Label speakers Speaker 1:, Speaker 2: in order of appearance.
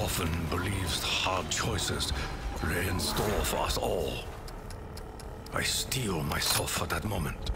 Speaker 1: often believes hard choices lay in store for us all. I steel myself for that moment.